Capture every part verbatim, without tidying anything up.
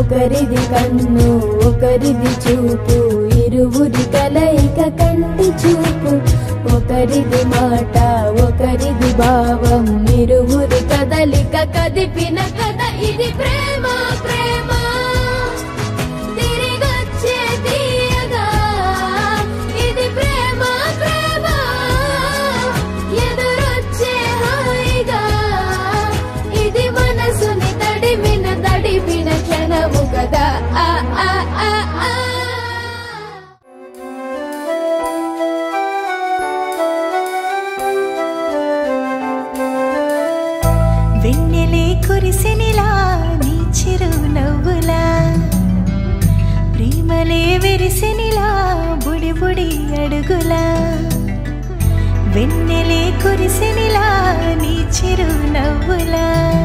ఒకరిది కన్ను ఒకరిది చూపు ఇరువురి కలయిక కంటి చూపు ఒకరిది మాట ఒకరిది భావం ఇరువురి కదలిక కదిపిన కథ ఇది ప్రేమ ప్రేమ తిరిగొచ్చే తీయగా ఇది ప్రేమ ప్రేమ ఎదురొచ్చే హాయిగా ఇది మనసుని తడిమిన తడిపిన క్షణము కదా ఆ ఆ ఆ ఆ వెన్నెలే కురిసినిలా నీ చిరు నవ్వులా ప్రేమలే విరిసినిలా బుడి బుడి అడుగులా వెన్నెలే కురిసినిలా నీ చిరు నవ్వులా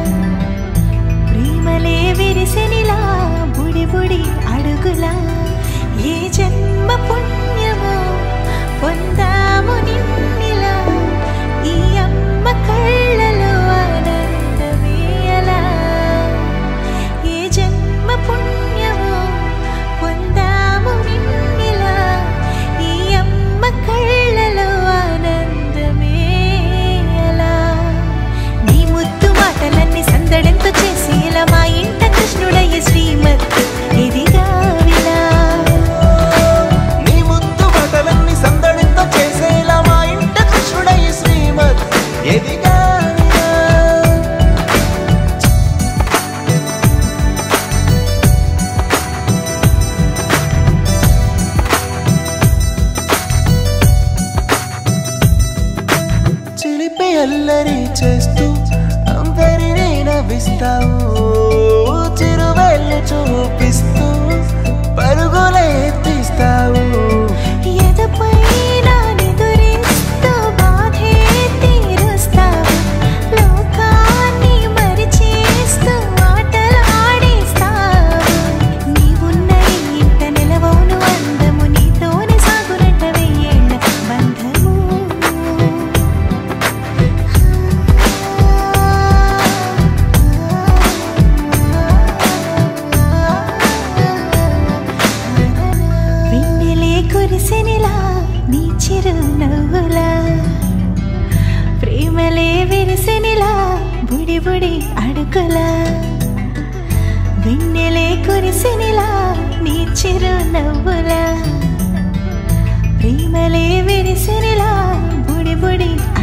ప్రేమలే విరిసినిలా బుడి బుడి అడుగులా ఏ జన్మ పుణ్యమో పొందాము నిన్నిలా ఈ అమ్మ కళ్ళలో పుణ్యమో పొందాము నిన్నిలా ఈ అమ్మ కళ్ళలో ఆనందమే అలా నీ ముద్దు మాటలన్నీ సందడంతో చేసి ఇలా మా ఇంట కృష్ణుడయ్య శ్రీమత్ ఇదిగా విలా నీ ముద్దు మాటలన్నీ సందడంతో చేసి ఇలా మా ఇంట కృష్ణుడయ్య శ్రీమత్ ఇదిగా అల్లరి చేస్తూ అందరినీ నవ్విస్తావు చిరువేళ్ళు చూపిస్తూ పరుగులే తీస్తావు ఎదపై నానెదురిస్తూ బాధే తీరుస్తావు లోకాన్ని మరిచేస్తూ ఆటలు ఆడేస్తావు నీవున్న ఇంత నిలవవును అందము నీతోనే సాగునట్ట వెయ్యేళ్ళ బంధము కురిసినిలా నీ చిరు నవ్వులా ప్రేమలే విరిసినిలా బుడి బుడి అడుగులా వెన్నెలే కురిసినిలా నీ చిరు నవ్వులా ప్రేమలే విరిసినిలా బుడి బుడి